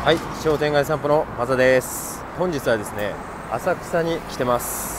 はい、商店街散歩のマサです。本日はですね、浅草に来てます。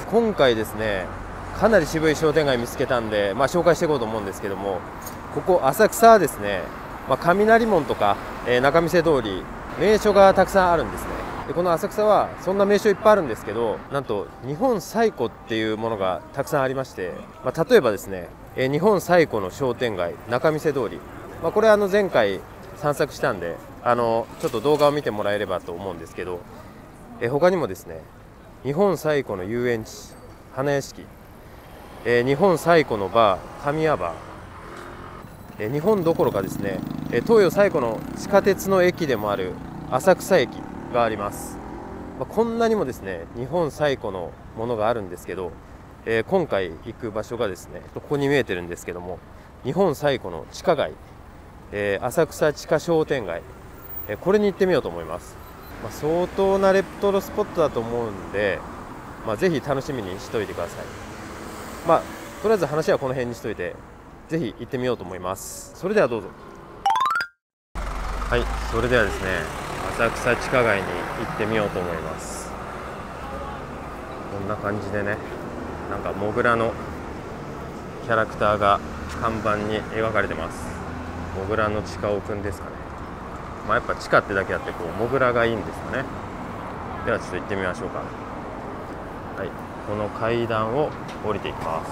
今回ですね、かなり渋い商店街見つけたんで、紹介していこうと思うんですけども、ここ浅草はですね、雷門とか、仲見世通り、名所がたくさんあるんですね。でこの浅草はそんな名所いっぱいあるんですけど、なんと日本最古っていうものがたくさんありまして、例えばですね、日本最古の商店街仲見世通り、これ前回散策したんでちょっと動画を見てもらえればと思うんですけど、他にもですね、日本最古の遊園地花屋敷、日本最古のバー神谷バー、日本どころかですね、東洋最古の地下鉄の駅でもある浅草駅があります。こんなにもですね、日本最古のものがあるんですけど、今回行く場所がですね、ここに見えてるんですけども、日本最古の地下街、浅草地下商店街、これに行ってみようと思います。相当なレトロスポットだと思うんで、ぜひ楽しみにしておいてください。とりあえず話はこの辺にしといて、ぜひ行ってみようと思います。それではどうぞ。はい、それではですね、浅草地下街に行ってみようと思います。こんな感じでね、なんかモグラのキャラクターが看板に描かれてます。モグラの地下オくんですかね。やっぱ地下ってだけあってモグラがいいんですかね。ではちょっと行ってみましょうか。はい、この階段を降りていきます。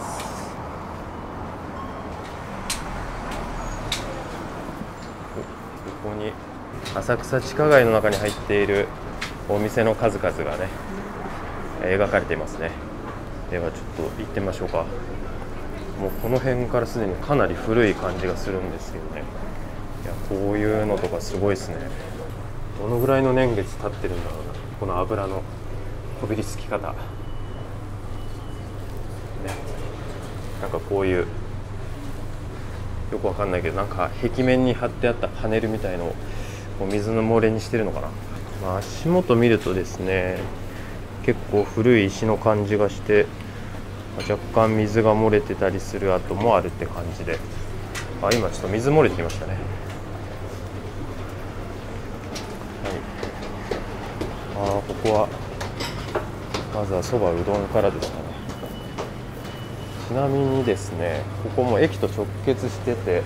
ここに浅草地下街の中に入っているお店の数々がね描かれていますね。ではちょっと行ってみましょうか。もうこの辺からすでにかなり古い感じがするんですけどね。いや、こういうのとかすごいですね。どのぐらいの年月経ってるんだろうな、この油のこびりつき方ね。なんかこういうよくわかんないけど、なんか壁面に貼ってあったパネルみたいのを水の漏れにしてるのかな。足元見るとですね、結構古い石の感じがして、若干水が漏れてたりする跡もあるって感じで、今ちょっと水漏れてきましたね。はい、ここはまずはそばうどんからですかね。ちなみにですね、ここも駅と直結してて、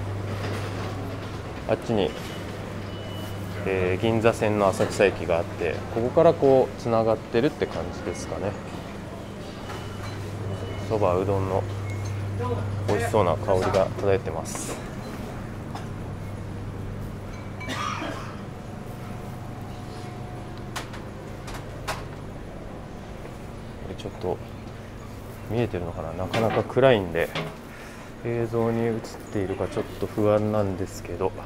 あっちに、銀座線の浅草駅があって、ここからつながってるって感じですかね。そばうどんの美味しそうな香りが漂ってます。ちょっと見えてるのかな、なかなか暗いんで映像に映っているかちょっと不安なんですけど、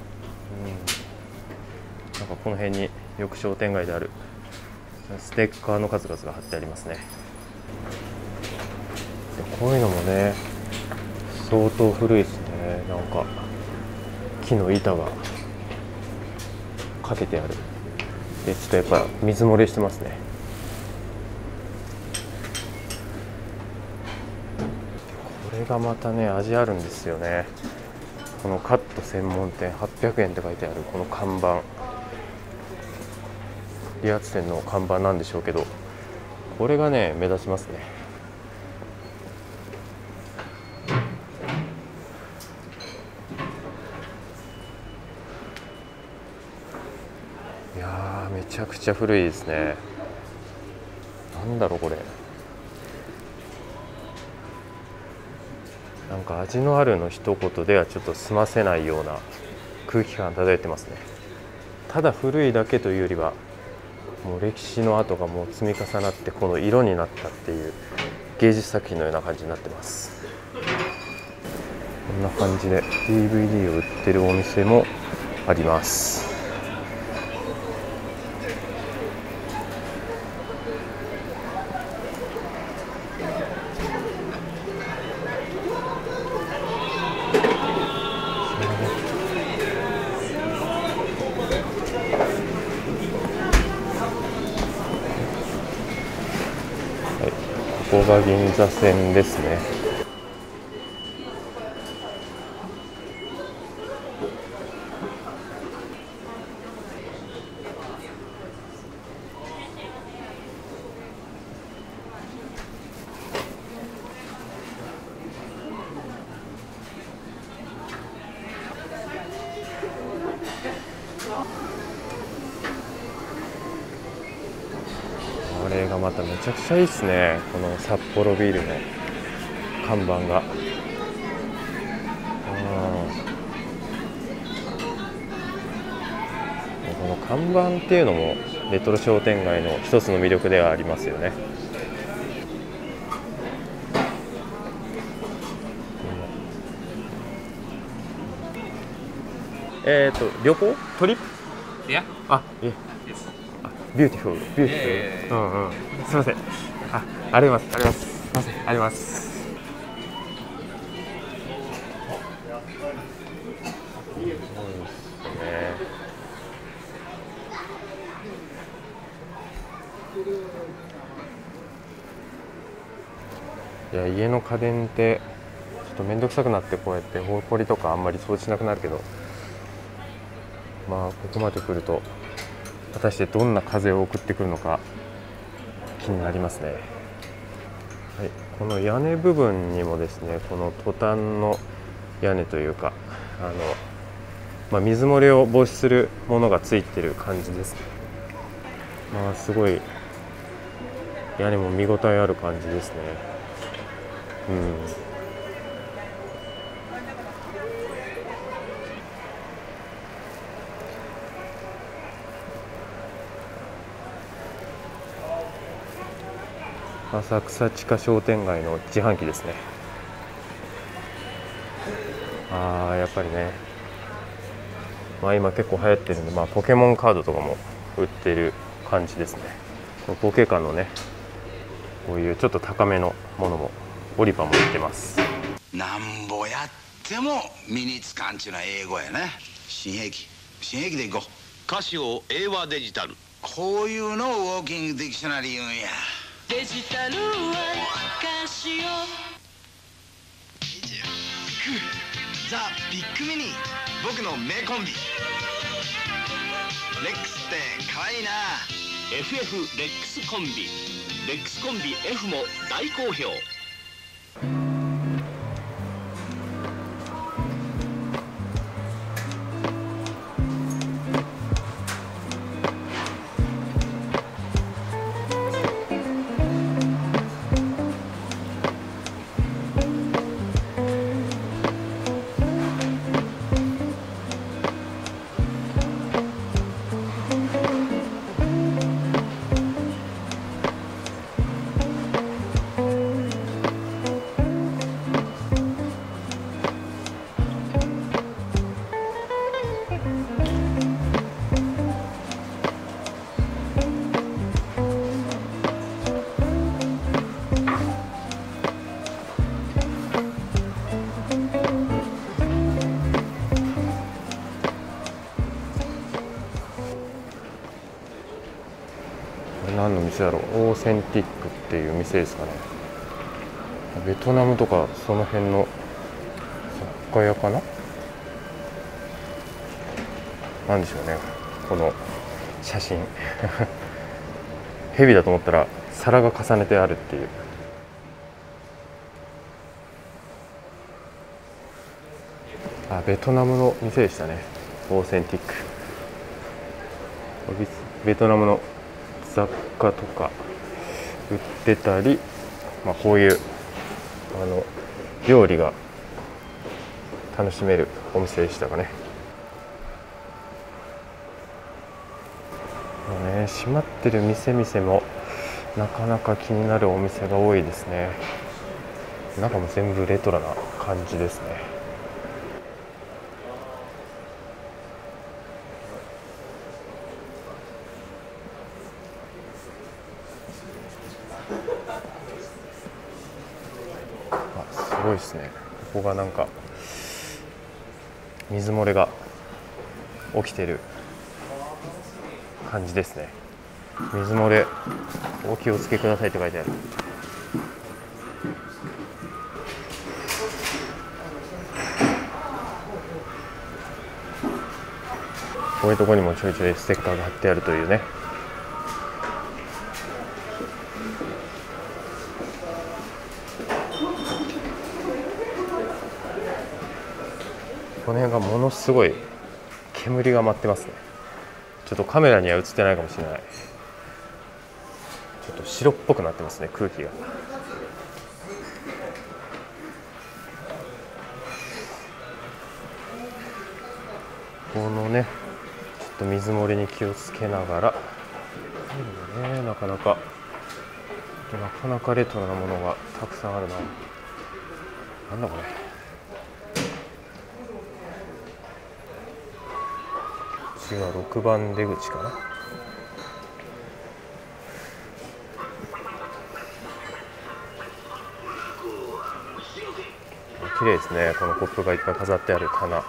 なんかこの辺によく商店街であるステッカーの数々が貼ってありますね。こういうのもね、相当古いですね。なんか木の板がかけてある。でちょっとやっぱ水漏れしてますね。これがまたね、味あるんですよね。このカット専門店800円って書いてあるこの看板、理髪店の看板なんでしょうけど、これがね目立ちますね。いやー、めちゃくちゃ古いですね。なんだろうこれ。なんか味のあるの一言ではちょっと済ませないような空気感漂ってますね。ただ古いだけというよりは、もう歴史の跡がもう積み重なってこの色になったっていう芸術作品のような感じになってます。こんな感じで DVD を売ってるお店もあります。ここが銀座線ですね。 これがまためちゃくちゃいいですね。この札幌ビールの看板が。この看板っていうのもレトロ商店街の一つの魅力ではありますよね。旅行トリップ、いや、ビューティフル、ビューティフル、すみません、あります、すみません、あります。いや、家の家電ってちょっと面倒くさくなって、こうやってほこりとかあんまり掃除しなくなるけど、まあここまで来ると果たしてどんな風を送ってくるのか気になりますね。はい、この屋根部分にもですね、このトタンの屋根というか、水漏れを防止するものがついてる感じですね。まあすごい屋根も見応えある感じですね。浅草地下商店街の自販機ですね。やっぱりね、今結構流行ってるんで、ポケモンカードとかも売ってる感じですね。ポケカのね、こういうちょっと高めのものもオリパも売ってます。 なんぼやっても身につかんちゅうのは英語やね。新兵器でいこう。 歌詞を英和デジタル。 こういうのをウォーキングディクショナリー言うんや。 デジタルは歌詞を。 ザ・ビッグミニ、僕の名コンビ。レックスって可愛いな。FF レックスコンビ。レックスコンビ F も大好評。 何の店だろう。オーセンティックっていう店ですかね。ベトナムとかその辺の雑貨屋かな。なんでしょうね、この写真蛇だと思ったら皿が重ねてあるっていう。ベトナムの店でしたね。オーセンティック。ベトナムの雑貨とか売ってたり、こういう料理が楽しめるお店でしたかね。閉まってる店々もなかなか気になるお店が多いですね。中も全部レトロな感じですね。すごいですね。ここがなんか水漏れが起きてる感じですね。水漏れお気をつけくださいって書いてある。こういうところにもちょいちょいステッカーが貼ってあるというね。この辺がものすごい煙が舞ってますね。ちょっとカメラには映ってないかもしれない。ちょちょっと白っぽくなってますね、空気が。このね、ちょっと水漏れに気をつけながら、なかなかレトロなものがたくさんあるな。なんだこれ。次は6番出口かな。綺麗ですね、このコップがいっぱい飾ってある棚。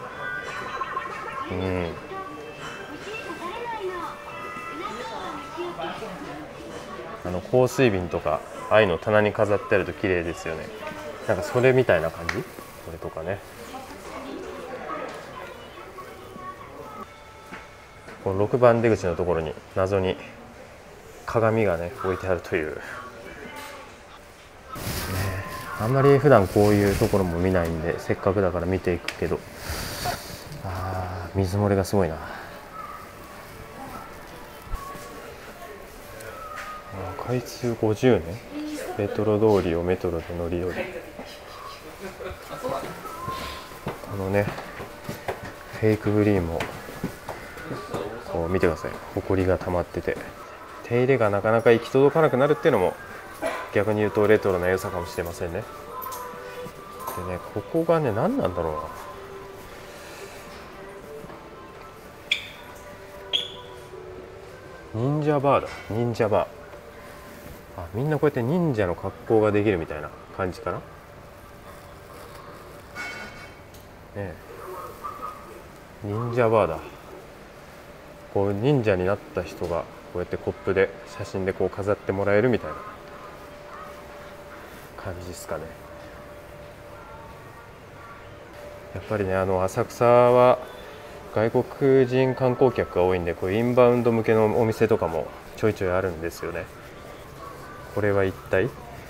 香水瓶とかああいうの棚に飾ってあると綺麗ですよね。なんかそれみたいな感じ、これとかね。この6番出口のところに謎に鏡がね置いてあるという、あんまり普段こういうところも見ないんで、せっかくだから見ていくけど、水漏れがすごいな。開通50年、レトロ通りをメトロで乗り降り。ね、フェイクグリーンもこう見てください、埃が溜まってて、手入れがなかなか行き届かなくなるっていうのも逆に言うとレトロな良さかもしれませんね。でね、ここがね、何なんだろうな。忍者バーだ、忍者バー。みんなこうやって忍者の格好ができるみたいな感じかな。ね、忍者バーだ。こう忍者になった人がこうやってコップで写真でこう飾ってもらえるみたいな感じですかね。やっぱりね、浅草は外国人観光客が多いんで、こうインバウンド向けのお店とかもちょいちょいあるんですよね。これは一体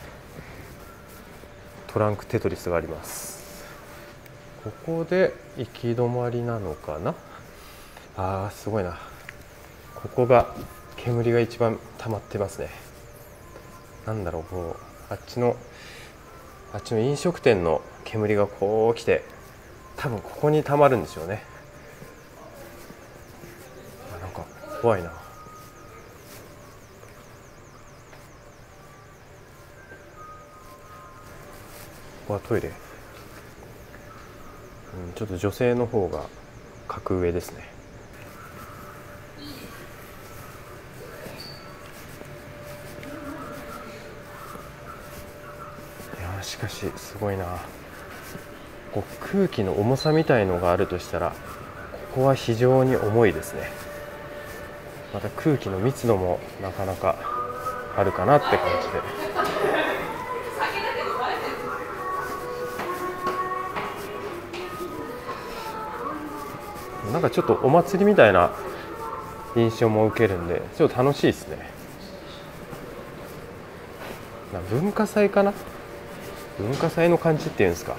トランクテトリスがあります。ここで行き止まりなのかな。すごいな。ここが煙が一番溜まってますね。なんだろう、もうあっちの飲食店の煙がこう来て、多分ここに溜まるんでしょうね。なんか怖いな。ここはトイレ。ちょっと女性の方が格上ですね。いやしかしすごいな。こう空気の重さみたいのがあるとしたら、ここは非常に重いですね。また空気の密度もなかなかあるかなって感じで。なんかちょっとお祭りみたいな印象も受けるんで、ちょっと楽しいですね。文化祭かな、文化祭の感じっていうんですか。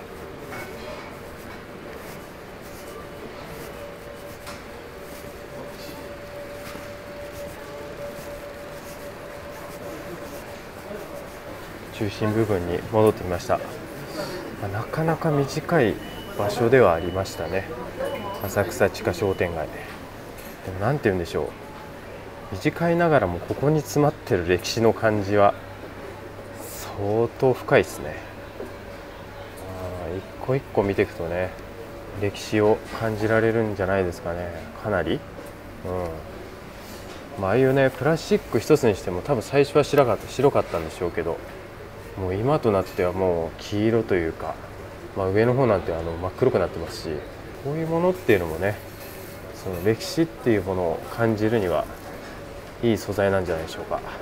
中心部分に戻ってきました。なかなか短い場所ではありましたね、浅草地下商店街。でもなんて言うんでしょう、短いながらもここに詰まってる歴史の感じは相当深いですね。一個一個見ていくとね、歴史を感じられるんじゃないですかね、かなり。ああいうね、プラスチック一つにしても多分最初は白かったんでしょうけど、もう今となってはもう黄色というか、上の方なんて真っ黒くなってますし、こういうものっていうのもね、その歴史っていうものを感じるにはいい素材なんじゃないでしょうか。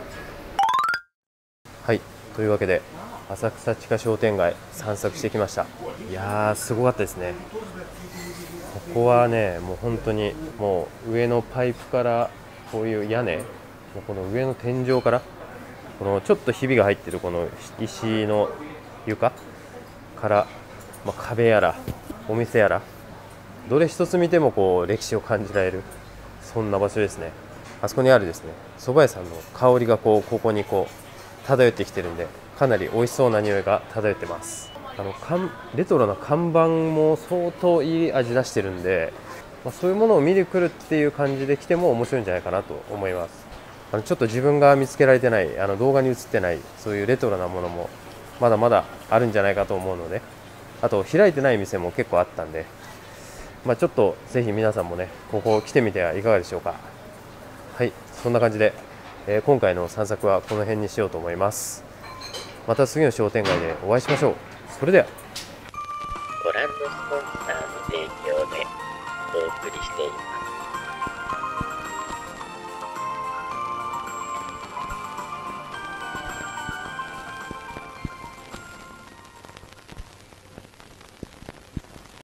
はい、というわけで浅草地下商店街散策してきました。いやーすごかったですね。ここはね、もう本当にもう上のパイプからこういう屋根、もうこの上の天井からこのちょっとひびが入ってるこの石の床から、壁やらお店やらどれ一つ見てもこう歴史を感じられる、そんな場所ですね。 あそこにあるですね蕎麦屋さんの香りがここに漂ってきてるんで、かなり美味しそうな匂いが漂ってます。レトロな看板も相当いい味出してるんで、そういうものを見に来るっていう感じで来ても面白いんじゃないかなと思います。ちょっと自分が見つけられてない、動画に映ってないそういうレトロなものもまだまだあるんじゃないかと思うので、あと開いてない店も結構あったんで、ちょっとぜひ皆さんもねここ来てみてはいかがでしょうか。はい、そんな感じで、今回の散策はこの辺にしようと思います。また次の商店街でお会いしましょう。それでは。 ご覧のスポンサーの提供でお送りしています。